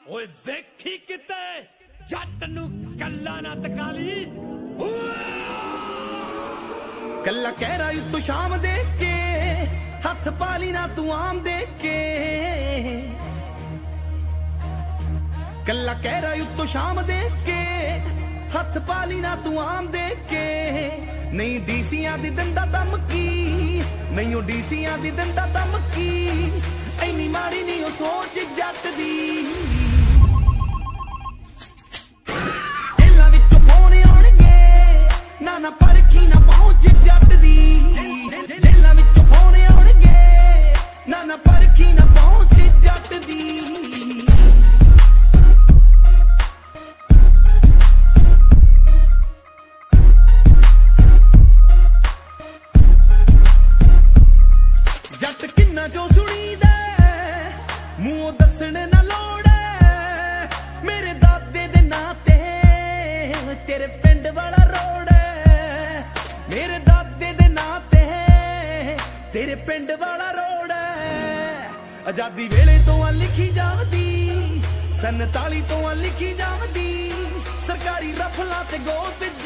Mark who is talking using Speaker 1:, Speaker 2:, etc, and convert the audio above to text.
Speaker 1: ਓਏ ਵੇਖੀ ਕਿਤੇ ਜੱਟ ਨੂੰ ਕੱਲਾ ਨਾ ਤਕਾਲੀ
Speaker 2: ਕੱਲਾ ਕਹਿ ਰਾ ਤੂੰ ਸ਼ਾਮ ਦੇ ਕੇ ਹੱਥ ਪਾਲੀ ਨਾ ਤੂੰ ਆਮ ਦੇ ਕੇ ਕੱਲਾ ਕਹਿ ਰਾ ਤੂੰ ਸ਼ਾਮ ਦੇ ਕੇ ਹੱਥ ਪਾਲੀ ਨਾ ਤੂੰ ਆਮ ਦੇ ਕੇ ਨਹੀਂ ਡੀਸੀਆਂ ਦੀ ਦੰਦਾ ਧਮਕੀ ਨਹੀਂ ਉਹ ਡੀਸੀਆਂ ਦੀ ਦੰਦਾ ਧਮਕੀ ਐਨੀ ਮਾੜੀ ਨਹੀਂ ਉਹ ਸੋਚ ਜੱਟ ਦੀ ਇਹਨਾਂ ਵਿੱਚੋਂ ਪੌਣੇ ਆਉਣਗੇ ਨਾ ਪਰਖੀ ਨਾ ਪਹੁੰਚ ਜੱਟ ਦੀ ਇਹਨਾਂ ਵਿੱਚੋਂ ਪੌਣੇ ਆਉਣਗੇ ਨਾ ਪਰਖੀ ਨਾ ਪਹੁੰਚ ਜੱਟ ਦੀ ਜੱਟ ਕਿੰਨਾ ਜੋ ਸੁਣੀਦਾ ਮੂੰਹ ਦੱਸਣ ਨਾ ਲੋੜ ਮੇਰੇ ਦਾਦੇ ਦੇ ਨਾਂ ਤੇ ਤੇਰੇ ਪਿੰਡ ਵਾਲਾ ਰੋਡ ਮੇਰੇ ਦਾਦੇ ਦੇ ਨਾਂ ਤੇ ਤੇਰੇ ਪਿੰਡ ਵਾਲਾ ਰੋਡ ਆਜ਼ਾਦੀ ਵੇਲੇ ਤੋਂ ਆ ਲਿਖੀ ਜਾਂਦੀ 47 ਤੋਂ ਆ ਲਿਖੀ ਜਾਂਦੀ ਸਰਕਾਰੀ ਰਫਲਾਂ ਤੇ ਗੋਤ